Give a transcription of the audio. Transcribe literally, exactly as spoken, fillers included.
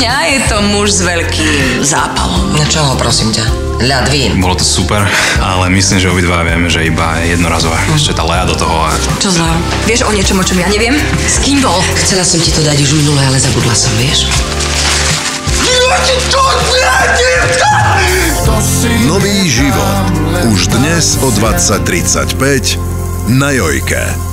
mňa je to muž s veľkým zápalom. Na čo ho, prosím ťa? Ľad vín. Bolo to super, ale myslím, že obidva vieme, že iba jednorazové. Ešte tá Lea do toho. A... Čo zlá? Vieš o niečom, o čom ja neviem? S kým bol? Chcela som ti to dať už minulé, ale zabudla som, vieš? Nový život. Už dnes o dvadsať tridsaťpäť na Jojke.